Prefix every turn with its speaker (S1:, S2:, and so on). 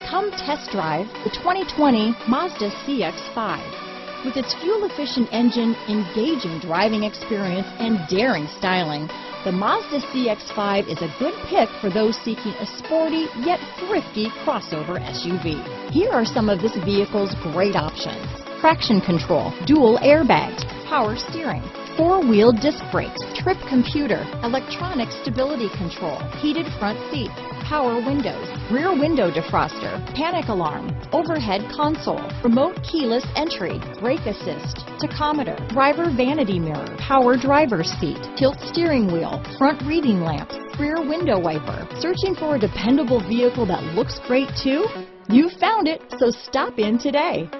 S1: Come test drive the 2020 Mazda CX-5. With its fuel-efficient engine, engaging driving experience, and daring styling, the Mazda CX-5 is a good pick for those seeking a sporty yet thrifty crossover SUV. Here are some of this vehicle's great options: traction control, dual airbags, power steering, four-wheel disc brakes, trip computer, electronic stability control, heated front seats, power windows, rear window defroster, panic alarm, overhead console, remote keyless entry, brake assist, tachometer, driver vanity mirror, power driver's seat, tilt steering wheel, front reading lamps, rear window wiper. Searching for a dependable vehicle that looks great too? You found it, so stop in today.